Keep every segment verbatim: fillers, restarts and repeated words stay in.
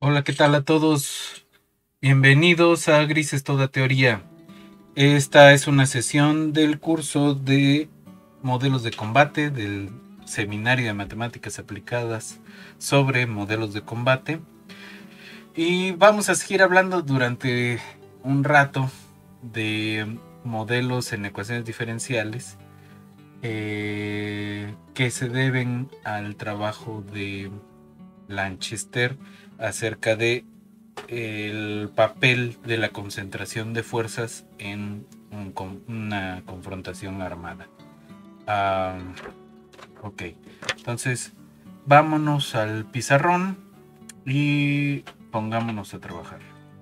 Hola, ¿qué tal a todos? Bienvenidos a Grises Toda Teoría. Esta es una sesión del curso de modelos de combate del Seminario de Matemáticas Aplicadas sobre modelos de combate. Y vamos a seguir hablando durante un rato de modelos en ecuaciones diferenciales eh, que se deben al trabajo de Lanchester acerca de el papel de la concentración de fuerzas en un, una confrontación armada. Uh, ok, entonces vámonos al pizarrón y pongámonos a trabajar.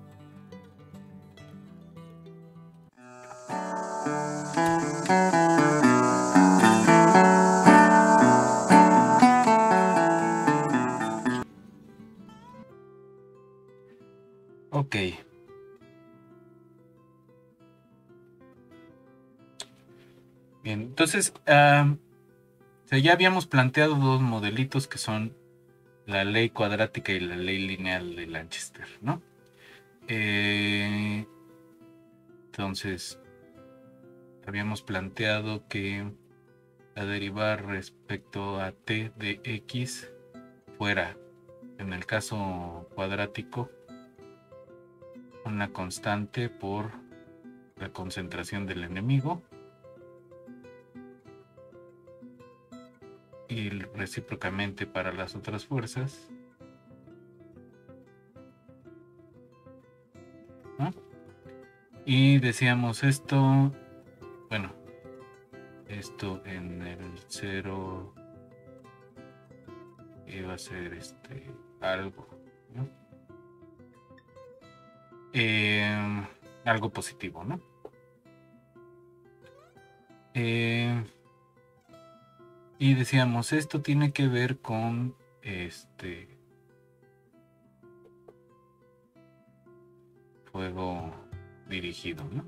Ok. Bien, entonces uh, o sea, ya habíamos planteado dos modelitos que son la ley cuadrática y la ley lineal de Lanchester, ¿no? Eh, entonces, habíamos planteado que la derivada respecto a t de x fuera, en el caso cuadrático, una constante por la concentración del enemigo y recíprocamente para las otras fuerzas, ¿no? Y decíamos esto, bueno, esto en el cero iba a ser este algo, ¿no? Eh, algo positivo, ¿no? Eh, y decíamos, esto tiene que ver con este fuego dirigido, ¿no?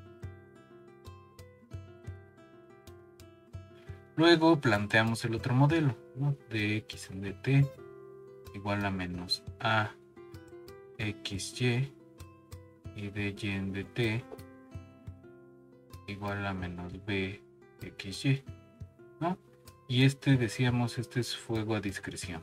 Luego planteamos el otro modelo, ¿no? De x en dt igual a menos a xy y de y en dt igual a menos b xy, ¿no? Y este, decíamos, este es fuego a discreción.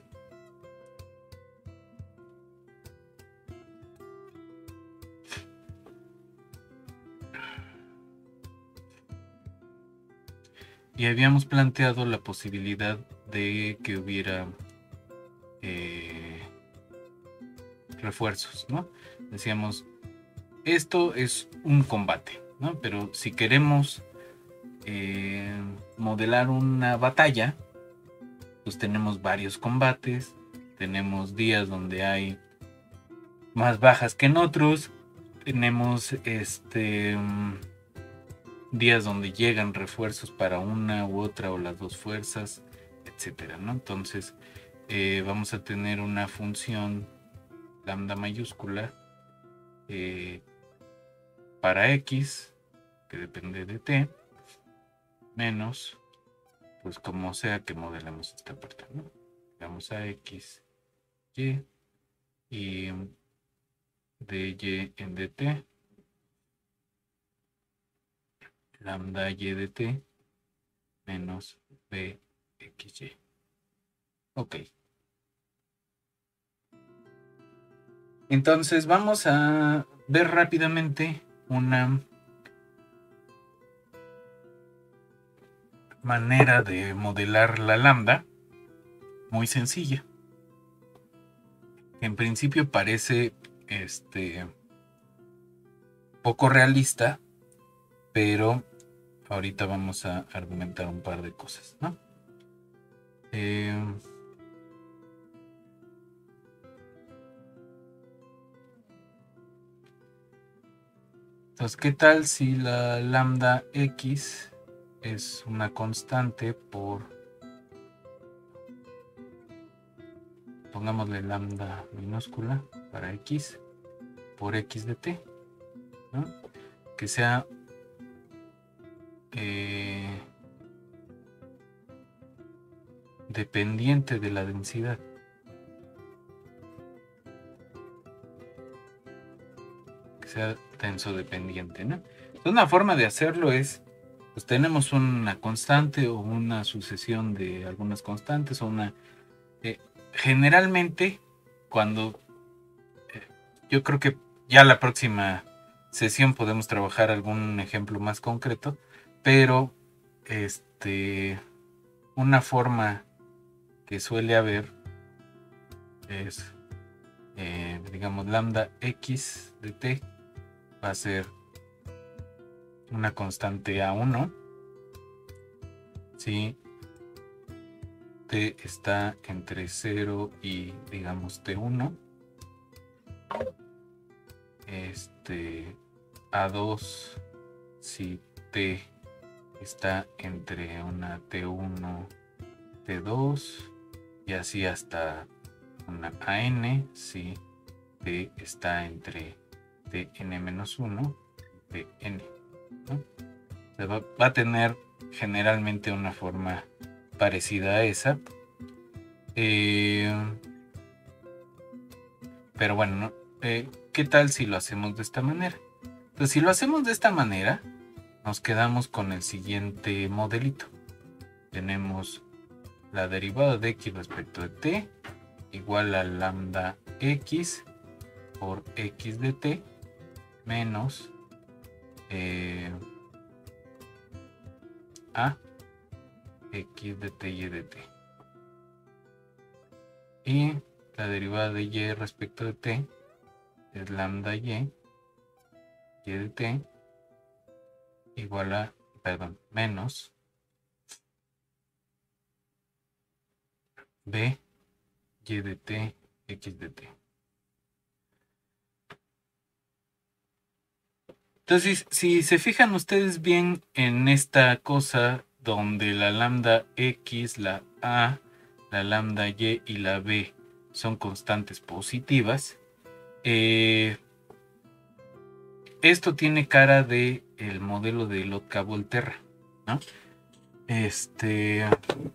Y habíamos planteado la posibilidad de que hubiera eh, refuerzos, ¿no? Decíamos, esto es un combate, ¿no? Pero si queremos eh, modelar una batalla, pues tenemos varios combates, tenemos días donde hay más bajas que en otros, tenemos este días donde llegan refuerzos para una u otra o las dos fuerzas, etcétera, ¿no? Entonces eh, vamos a tener una función lambda mayúscula eh, para x, que depende de t, menos, pues como sea que modelemos esta parte, ¿no? Vamos a x, y, y de y en dt, lambda y de t, menos bxy. Ok. Entonces vamos a ver rápidamente una manera de modelar la lambda muy sencilla. En principio parece este poco realista, pero ahorita vamos a argumentar un par de cosas, ¿no? Eh, entonces, ¿qué tal si la lambda x es una constante por, pongámosle lambda minúscula para x, por x de t, ¿no? Que sea eh, dependiente de la densidad. sea tenso dependiente, ¿no? Entonces, una forma de hacerlo es, pues tenemos una constante o una sucesión de algunas constantes o una... Eh, generalmente, cuando... Eh, yo creo que ya la próxima sesión podemos trabajar algún ejemplo más concreto, pero este, una forma que suele haber es, eh, digamos, lambda x de t va a ser una constante a uno si t está entre cero y, digamos, t uno. Este, a dos si t está entre una t uno, t dos y así hasta una an si t está entre tn menos uno y tn, ¿no? O sea, va, va a tener generalmente una forma parecida a esa, eh, pero bueno, ¿no? eh, ¿qué tal si lo hacemos de esta manera? Entonces, si lo hacemos de esta manera, nos quedamos con el siguiente modelito. Tenemos la derivada de x respecto de t igual a lambda x por x de t menos eh, a x de t y de t. Y la derivada de y respecto de t es lambda y y de t igual a, perdón, menos b y de t x de t. Entonces, si se fijan ustedes bien en esta cosa donde la lambda x, la a, la lambda y y la b son constantes positivas, eh, esto tiene cara de el modelo de Lotka-Volterra, ¿no? Este,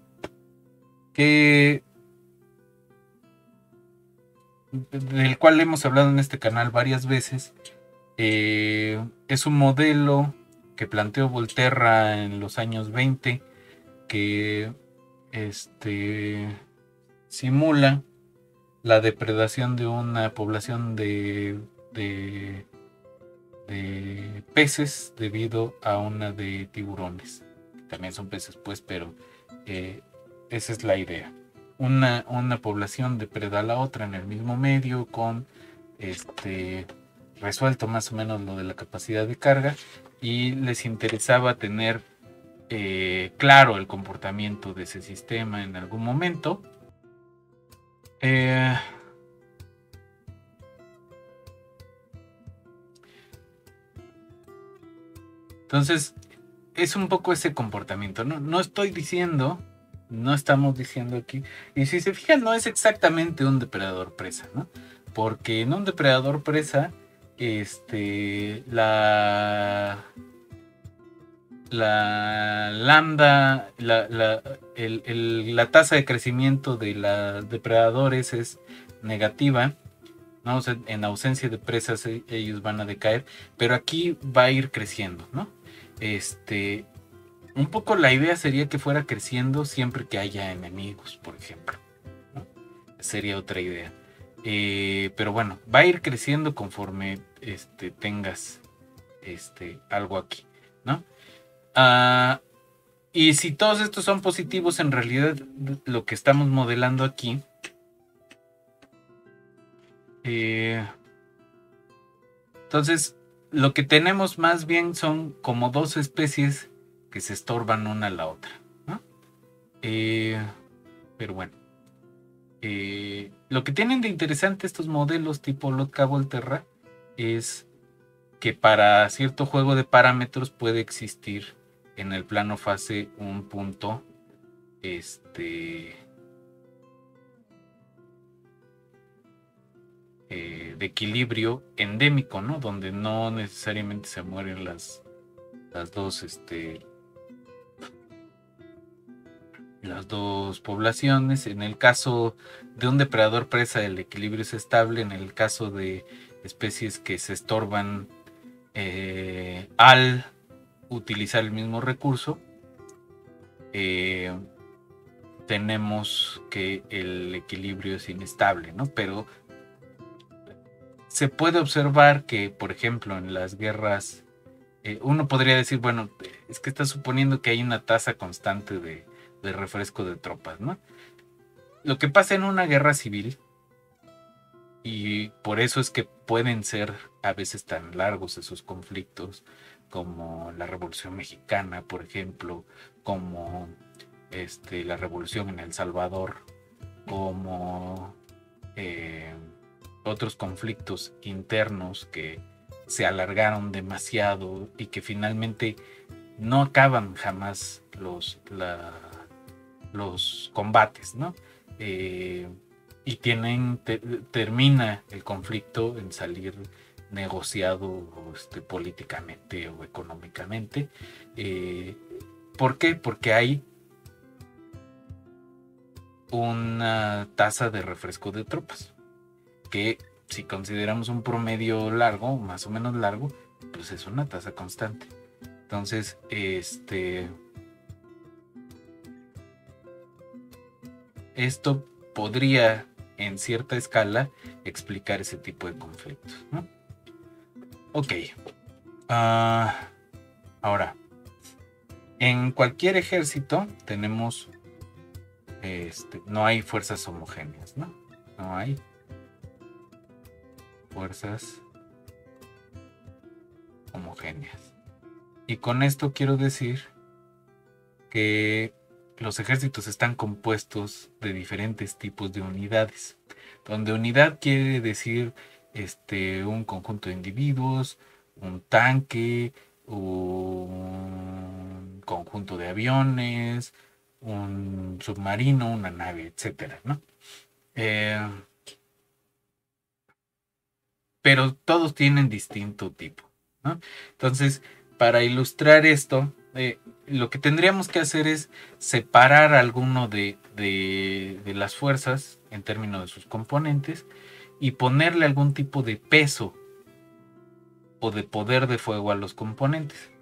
que del cual hemos hablado en este canal varias veces. Eh, es un modelo que planteó Volterra en los años veinte que este, simula la depredación de una población de, de, de peces debido a una de tiburones. También son peces, pues, pero eh, esa es la idea. Una, una población depreda a la otra en el mismo medio con este... resuelto más o menos lo de la capacidad de carga y les interesaba tener eh, claro el comportamiento de ese sistema en algún momento. Eh, entonces es un poco ese comportamiento, ¿no? No estoy diciendo, no estamos diciendo aquí, y si se fijan no es exactamente un depredador presa, ¿no? Porque en un depredador presa Este, la, la lambda, la, la, el, el, la tasa de crecimiento de los depredadores es negativa, ¿no? O sea, en ausencia de presas ellos van a decaer, pero aquí va a ir creciendo, ¿no? Este, un poco la idea sería que fuera creciendo siempre que haya enemigos, por ejemplo, ¿no? Sería otra idea. Eh, pero bueno, va a ir creciendo conforme este, tengas este, algo aquí, ¿no? Uh, y si todos estos son positivos, en realidad lo que estamos modelando aquí eh, entonces lo que tenemos más bien son como dos especies que se estorban una a la otra, ¿no? Eh, pero bueno, Eh, lo que tienen de interesante estos modelos tipo Lotka-Volterra es que para cierto juego de parámetros puede existir en el plano fase un punto este, eh, de equilibrio endémico, ¿no? Donde no necesariamente se mueren las, las dos este, las dos poblaciones. En el caso de un depredador presa el equilibrio es estable, en el caso de especies que se estorban eh, al utilizar el mismo recurso, eh, tenemos que el equilibrio es inestable, ¿no? Pero se puede observar que, por ejemplo, en las guerras, eh, uno podría decir, bueno, es que está suponiendo que hay una tasa constante de, de refresco de tropas, ¿no? Lo que pasa en una guerra civil, y por eso es que pueden ser a veces tan largos esos conflictos, como la Revolución Mexicana, por ejemplo, como este, la Revolución en El Salvador, como eh, otros conflictos internos que se alargaron demasiado y que finalmente no acaban jamás los, la, los combates, ¿no? Eh, y tienen, te, termina el conflicto en salir negociado este, políticamente o económicamente. Eh, ¿Por qué? Porque hay una tasa de refresco de tropas, que si consideramos un promedio largo, más o menos largo, pues es una tasa constante. Entonces, este, esto podría en cierta escala explicar ese tipo de conflictos, ¿no? Ok. Uh, ahora, en cualquier ejército tenemos, este, no hay fuerzas homogéneas, ¿no? No hay fuerzas homogéneas. Y con esto quiero decir que los ejércitos están compuestos de diferentes tipos de unidades, donde unidad quiere decir este, un conjunto de individuos, un tanque, un conjunto de aviones, un submarino, una nave, etcétera, ¿no? Eh, pero todos tienen distinto tipo, ¿no? Entonces, para ilustrar esto, eh, lo que tendríamos que hacer es separar alguno de, de, de las fuerzas en términos de sus componentes y ponerle algún tipo de peso o de poder de fuego a los componentes.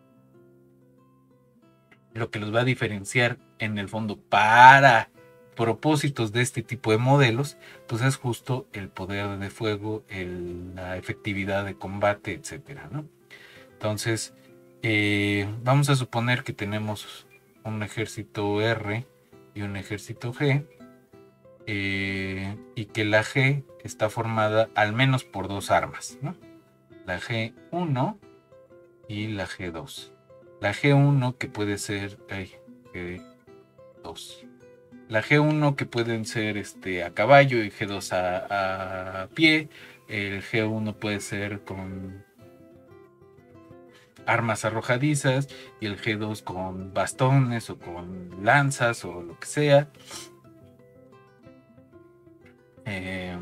Lo que los va a diferenciar en el fondo para propósitos de este tipo de modelos, pues es justo el poder de fuego, el, la efectividad de combate, etcétera, ¿no? Entonces, eh, vamos a suponer que tenemos un ejército R y un ejército G, eh, y que la G está formada al menos por dos armas, ¿no? La G uno y la G dos. La G uno que puede ser ay, G dos. La G uno que pueden ser este, a caballo y G dos a, a pie. El G uno puede ser con armas arrojadizas y el G dos con bastones o con lanzas o lo que sea. Eh,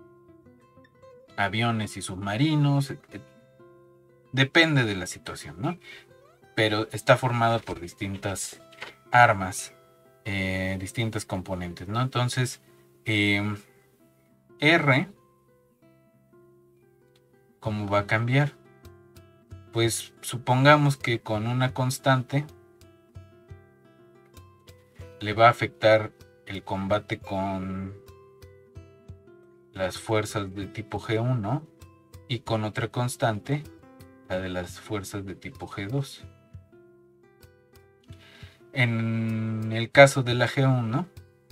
aviones y submarinos. Depende de la situación, ¿no? Pero está formada por distintas armas. Eh, distintos componentes, ¿no? Entonces, eh, R, ¿cómo va a cambiar? Pues supongamos que con una constante le va a afectar el combate con las fuerzas de tipo G uno y con otra constante, la de las fuerzas de tipo G dos. En el caso de la G uno,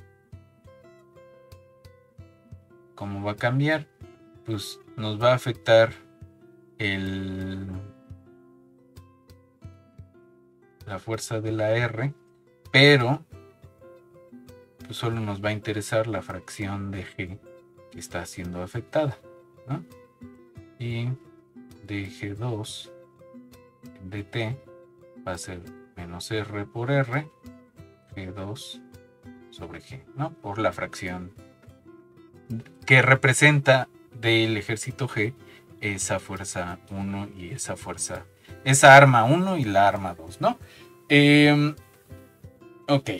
¿cómo va a cambiar? Pues nos va a afectar el, la fuerza de la R, pero pues solo nos va a interesar la fracción de G que está siendo afectada, ¿no? Y de G dos de T va a ser menos R por R, G dos sobre G, ¿no? Por la fracción que representa del ejército G esa fuerza uno y esa fuerza, esa arma uno y la arma dos, ¿no? Eh, ok.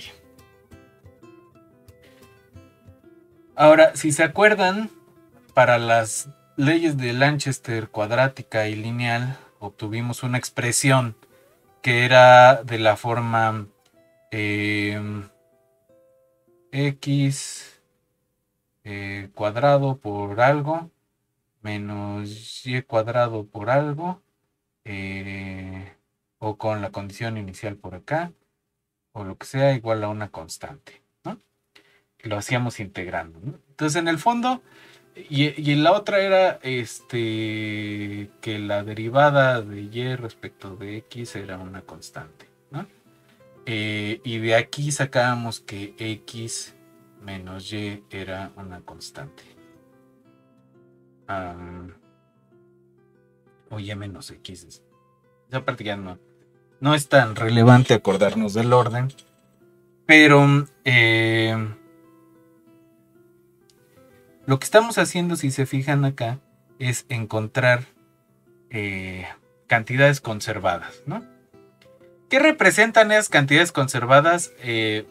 Ahora, si se acuerdan, para las leyes de Lanchester cuadrática y lineal, obtuvimos una expresión que era de la forma eh, x eh, cuadrado por algo menos y cuadrado por algo, eh, o con la condición inicial por acá, o lo que sea, igual a una constante, ¿no? Lo hacíamos integrando, ¿no? Entonces, en el fondo, y, y la otra era este que la derivada de y respecto de x era una constante, ¿no? Eh, y de aquí sacábamos que x menos y era una constante. Um, o y menos x. Esa parte ya no, no es tan relevante acordarnos del orden, pero eh, lo que estamos haciendo, si se fijan acá, es encontrar eh, cantidades conservadas, ¿no? ¿Qué representan esas cantidades conservadas? Eh,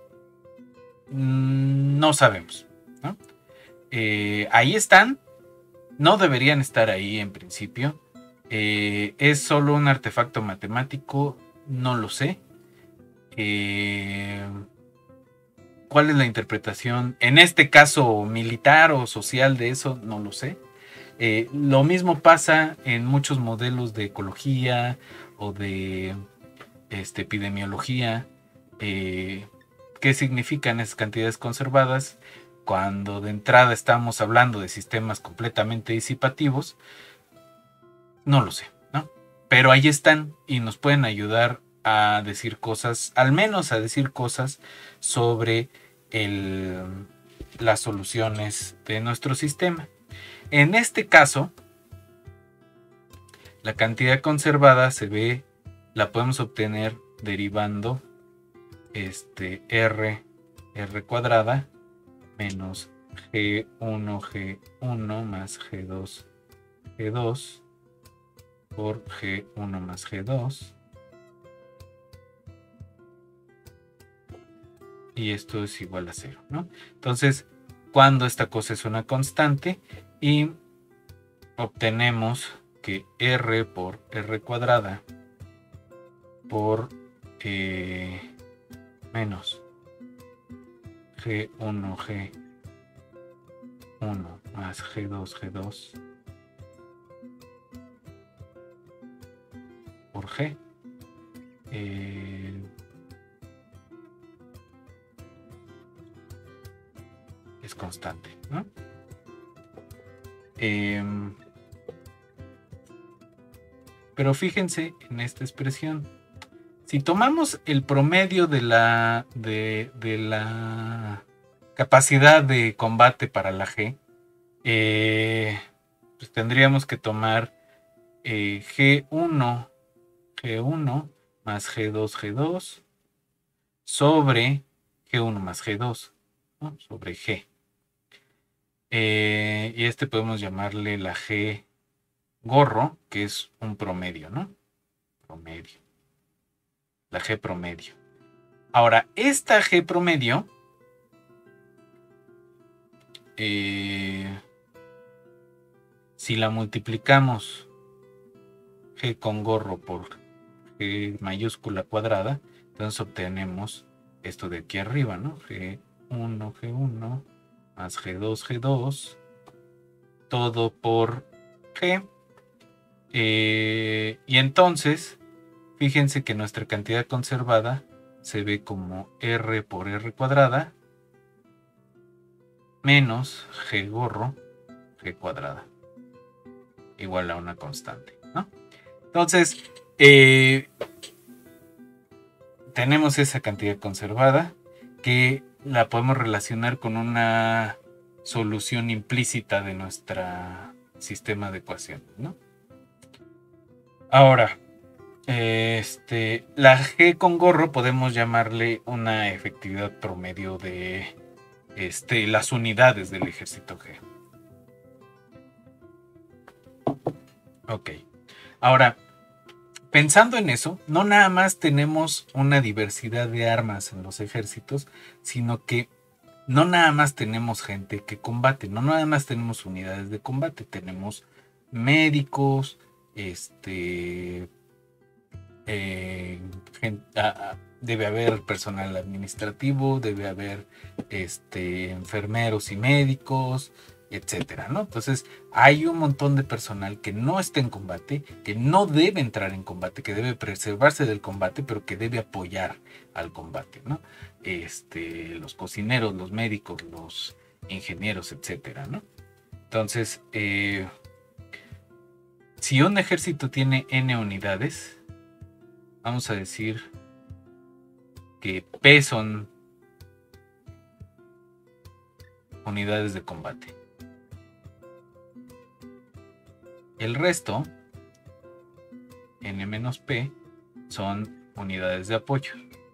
no sabemos, ¿no? Eh, ahí están, no deberían estar ahí en principio. Eh, ¿Es solo un artefacto matemático? No lo sé. Eh, ¿Cuál es la interpretación? En este caso, militar o social de eso, no lo sé. Eh, lo mismo pasa en muchos modelos de ecología o de este, epidemiología. Eh, ¿Qué significan esas cantidades conservadas? Cuando de entrada estamos hablando de sistemas completamente disipativos, no lo sé, ¿no? Pero ahí están y nos pueden ayudar a decir cosas, al menos a decir cosas sobre el, las soluciones de nuestro sistema. En este caso, la cantidad conservada se ve, la podemos obtener derivando este r, r cuadrada menos g uno, g uno más g dos, g dos por g uno más g dos. Y esto es igual a cero, ¿no? Entonces, cuando esta cosa es una constante y obtenemos que r por r cuadrada por eh, menos g uno, g uno más g dos, g dos por g eh, es constante, ¿no? Eh, pero fíjense en esta expresión. Si tomamos el promedio de la, de, de la capacidad de combate para la G, eh, pues tendríamos que tomar eh, G uno, G uno más G dos, G dos sobre G uno más G dos, ¿no? Sobre G. Eh, y este podemos llamarle la G gorro, que es un promedio, ¿no? Promedio. La G promedio. Ahora, esta G promedio eh, si la multiplicamos G con gorro por G mayúscula cuadrada, entonces obtenemos esto de aquí arriba, ¿no? G uno, G uno más G dos, G dos, todo por G. Eh, y entonces, fíjense que nuestra cantidad conservada se ve como R por R cuadrada menos G gorro, G cuadrada, igual a una constante, ¿no? Entonces, eh, tenemos esa cantidad conservada que la podemos relacionar con una solución implícita de nuestro sistema de ecuaciones, ¿no? Ahora, este, la G con gorro podemos llamarle una efectividad promedio de este, las unidades del ejército G. Ok. Ahora, pensando en eso, no nada más tenemos una diversidad de armas en los ejércitos, sino que no nada más tenemos gente que combate, no nada más tenemos unidades de combate, tenemos médicos, este, eh, gente, ah, debe haber personal administrativo, debe haber este, enfermeros y médicos, etcétera, ¿no? Entonces hay un montón de personal que no está en combate, que no debe entrar en combate, que debe preservarse del combate, pero que debe apoyar al combate, ¿no? Este, los cocineros, los médicos, los ingenieros, etcétera, ¿no? Entonces, eh, si un ejército tiene N unidades, vamos a decir que P son unidades de combate. El resto, N menos P, son unidades de apoyo.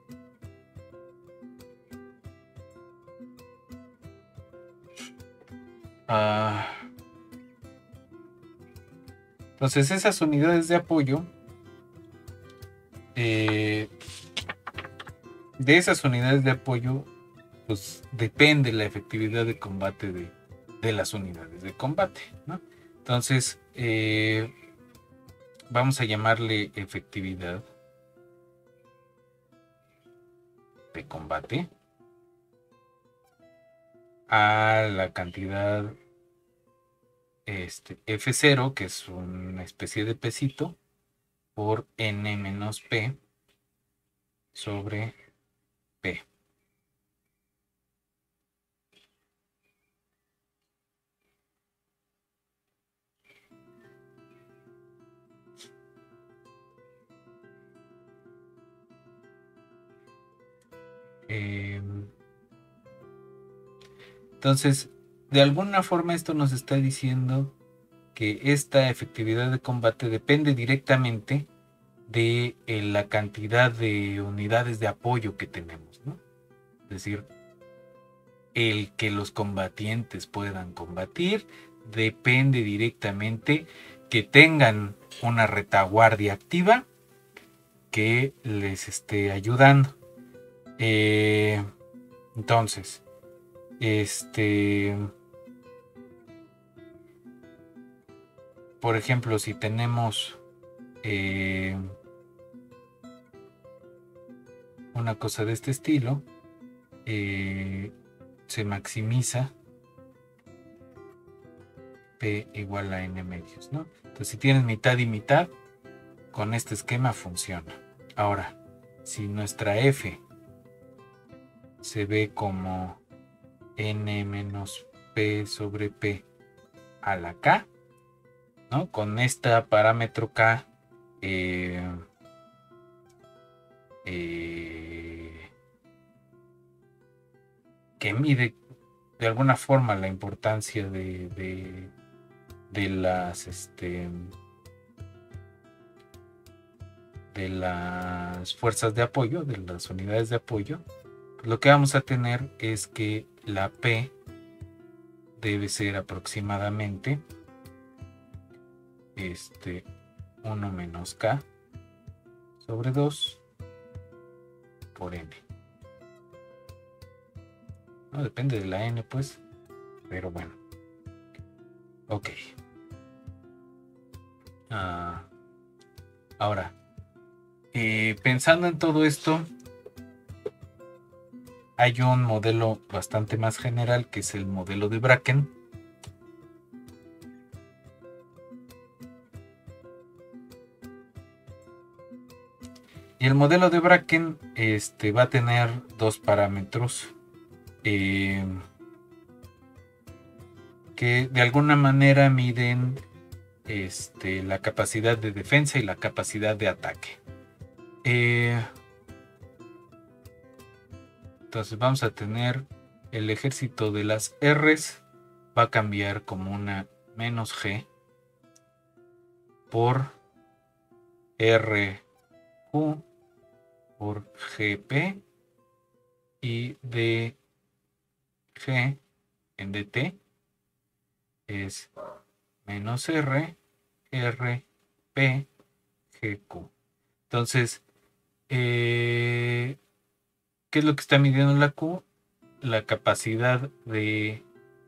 Uh, entonces esas unidades de apoyo, eh, de esas unidades de apoyo, pues depende la efectividad de combate de, de las unidades de combate, ¿no? Entonces, eh, vamos a llamarle efectividad de combate a la cantidad este, F cero, que es una especie de pesito, por N menos P sobre P. Eh, entonces, de alguna forma esto nos está diciendo que esta efectividad de combate depende directamente de eh, la cantidad de unidades de apoyo que tenemos, ¿no? Es decir, el que los combatientes puedan combatir depende directamente que tengan una retaguardia activa que les esté ayudando. Eh, entonces, este, por ejemplo, si tenemos eh, una cosa de este estilo, eh, se maximiza P igual a N medios, ¿no? Entonces, si tienes mitad y mitad, con este esquema funciona. Ahora, si nuestra F se ve como N menos P sobre P a la K, ¿no? Con este parámetro K, eh, eh, que mide de alguna forma la importancia de, de, de las este, de las fuerzas de apoyo, de las unidades de apoyo, pues lo que vamos a tener es que la P debe ser aproximadamente este uno menos K sobre dos por N. No depende de la N, pues, pero bueno. Ok. Ah, ahora, eh, pensando en todo esto, hay un modelo bastante más general que es el modelo de Bracken. Y el modelo de Bracken este, va a tener dos parámetros eh, que de alguna manera miden este, la capacidad de defensa y la capacidad de ataque. Eh, entonces vamos a tener el ejército de las R's va a cambiar como una menos G por R Q por G P y de G en D T es menos R, R, P, G, Q. Entonces, eh, ¿qué es lo que está midiendo la Q? la capacidad de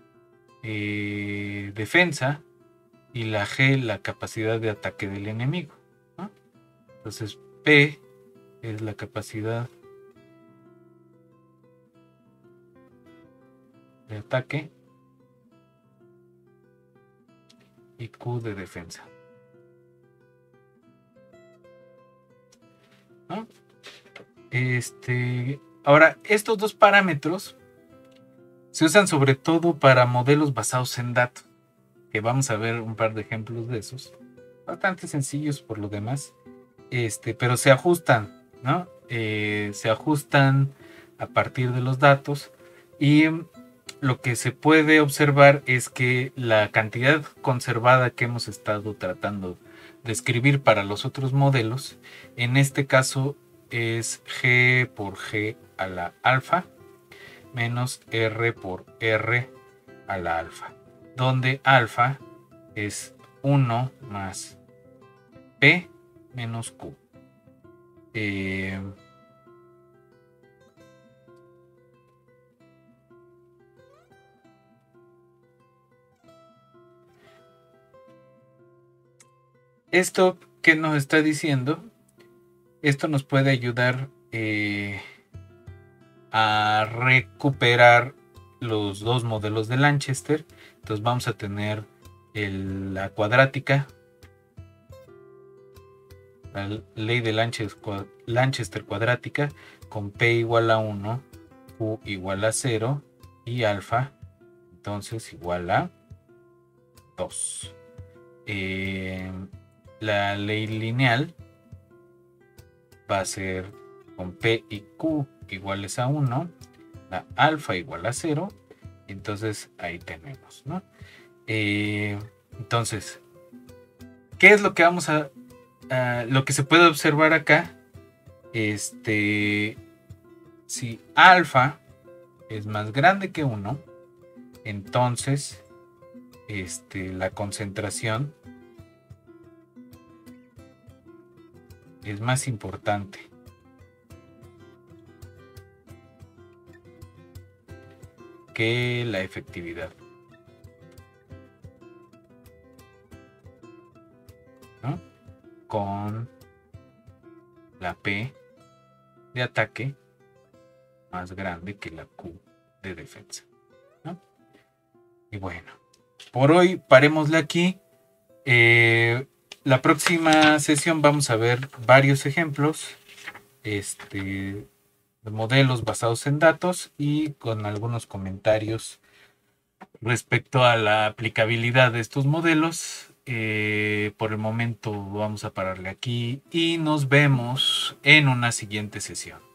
eh, defensa y la G la capacidad de ataque del enemigo, ¿no? Entonces P es la capacidad de ataque y Q de defensa, ¿no? Este, ahora, estos dos parámetros se usan sobre todo para modelos basados en datos, que vamos a ver un par de ejemplos de esos, bastante sencillos por lo demás, este, pero se ajustan, ¿no? Eh, se ajustan a partir de los datos, y lo que se puede observar es que la cantidad conservada que hemos estado tratando de escribir para los otros modelos, en este caso es G por G a la alfa menos R por R a la alfa, donde alfa es uno más P menos Q. Eh, esto que nos está diciendo, esto nos puede ayudar eh, a recuperar los dos modelos de Lanchester. Entonces vamos a tener el, la cuadrática, la ley de Lanchester, Lanchester cuadrática, con P igual a uno, Q igual a cero y alfa entonces igual a dos. Eh, la ley lineal va a ser con P y Q iguales a uno, la alfa igual a cero, entonces ahí tenemos, ¿no? Eh, entonces, ¿qué es lo que vamos a, a lo que se puede observar acá? Este, si alfa es más grande que uno, entonces este, la concentración es más importante que la efectividad, ¿no? Con la P de ataque más grande que la Q de defensa, ¿no? Y bueno, por hoy parémosle aquí. Eh, la próxima sesión vamos a ver varios ejemplos este, de modelos basados en datos y con algunos comentarios respecto a la aplicabilidad de estos modelos. Eh, por el momento vamos a pararle aquí y nos vemos en una siguiente sesión.